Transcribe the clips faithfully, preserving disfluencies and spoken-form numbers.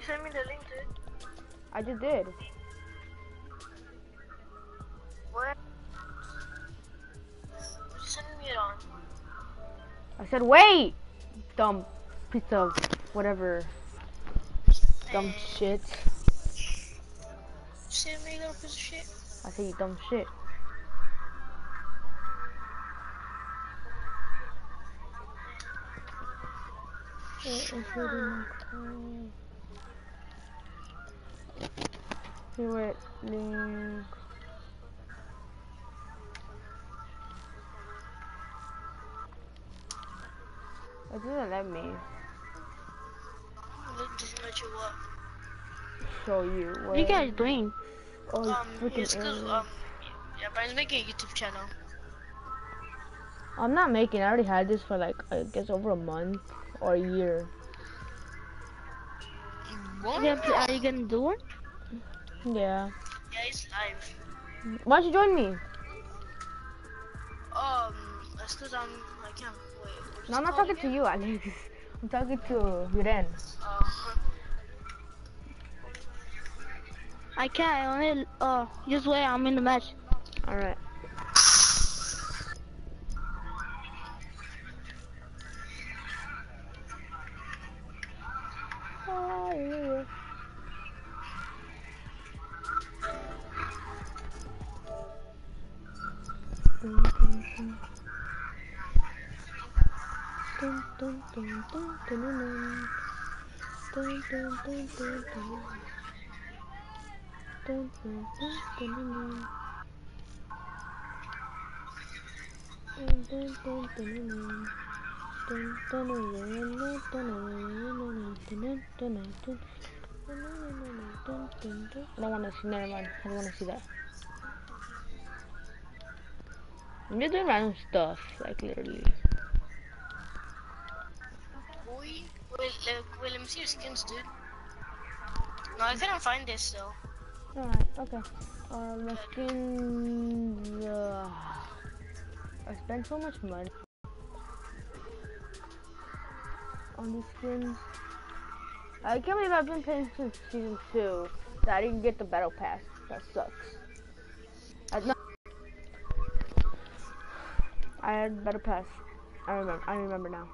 send me the link, dude? I just did. What? What you sending me it on? I said wait! Dumb piece of whatever. Dumb Hey. shit. Send me, little piece of shit. I say you dumb shit. Sure. Here it link. It doesn't let me Look, doesn't let you what? show you what. What are you guys doing? Oh, Um, freaking it's cause, error. um, yeah, Brian's making a YouTube channel. I'm not making. I already had this for like I guess over a month or a year. What? Yeah, are you gonna do it? Yeah. Yeah, it's live. Why don't you join me? Um, that's cause I'm, I can't, wait. What is No, I'm it not called talking to again? you, Alex. I'm talking to Yuren. Uh, I can't. I only. Uh, just wait. I'm in the match. All right. I don't want to see. Never mind. I don't want to see that. I'm just doing random stuff, like literally. boy. Wait, look, wait, let me see your skins, dude. No, I couldn't find this though. Alright, okay. Uh, my skins. Uh, I spent so much money on these skins. I can't believe I've been paying since season two that I didn't get the battle pass. That sucks. I, no, I had battle pass. I remember. I remember now.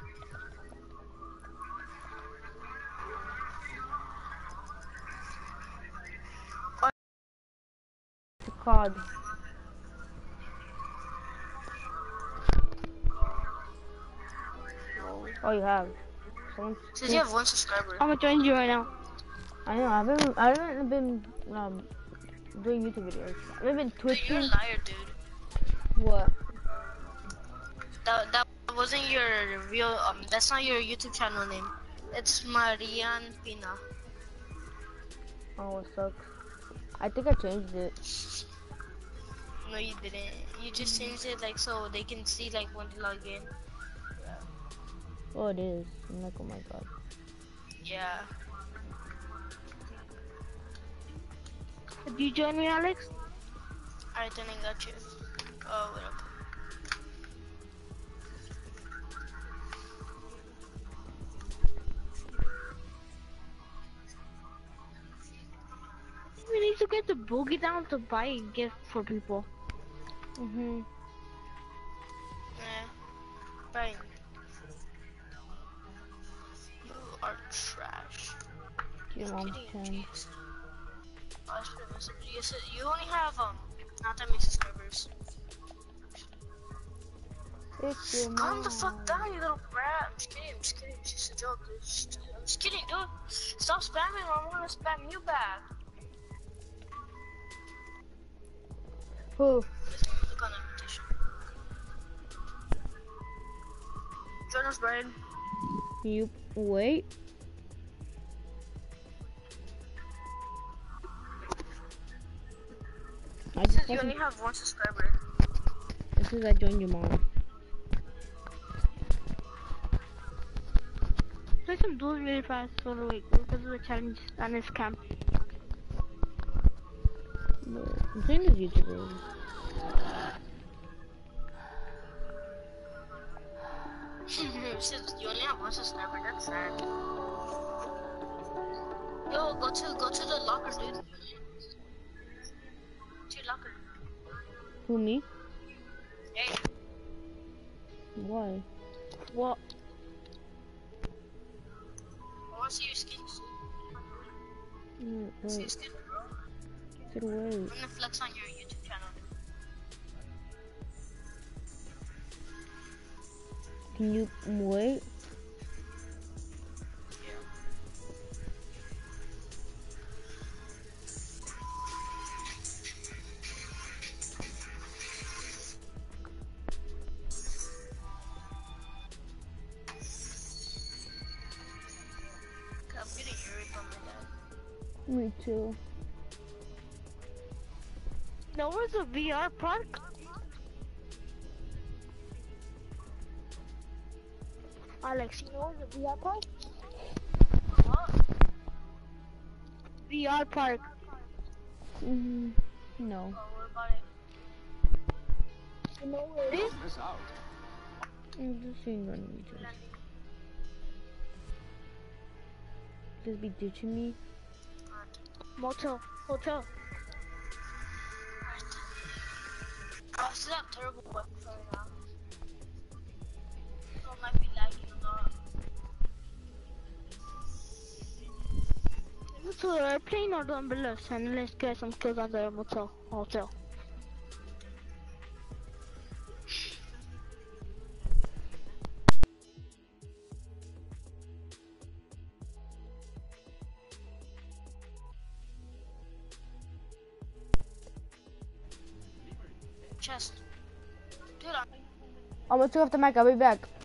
It's called. Oh, you have. Someone. Says you have one subscriber. I'm gonna join you right now. I know. I've been. I haven't been um doing YouTube videos. I've been Dude, twitching. you're a liar, dude. What? That that wasn't your real. Um, that's not your YouTube channel name. It's Marian Pina. Oh, it sucks. I think I changed it. No, you didn't. You just changed it like so they can see like when they log in. Oh, it is. I'm like, oh my god. Yeah. Do you join me, Alex? Alright, then I got you. Oh, wait up. We need to get the boogie down to buy a gift for people. Mhm. Yeah. Fine. You are trash. Your mom's Kidding, ten. jeez. Oh, that's pretty messed up. You said you only have um not that many subscribers. It's your mom. Calm the fuck down, you little brat. I'm just kidding. I'm just kidding. It's just a joke, dude. Just- I'm just kidding, dude. Stop spamming, or I'm gonna spam you back. Who? Click on the invitation. Join us, Brian. You wait. I It just says you fucking, only have one subscriber. this is I joined your mom. Play some duels really fast so the wait because of the challenge and this camp. No, I'm saying this YouTuber. It says you only have one subscriber. That's sad. go to go to the locker, dude. To your locker. Who, me? Hey. Why? What? I wanna see your skins. Mm, See your wait, skin, bro. get away. I'm gonna flex on your YouTube channel. Can you wait? I'm getting eerie from my dad. Me too. No, where's the V R park? Alex, you know where's the V R park? What? V R park. Mm-hmm. No. Oh, what about it? You know where it is? Miss out. I'm just seeing on YouTube. Just be ditching me. Motel. Hotel. I still have terrible Wi-Fi right now. So it might be lagging a lot. Let's go to the airplane or the umbrellas and let's get some kills on the motel. Hotel. Chest. Dude, I'm I'm gonna turn off the mic. I'll be back.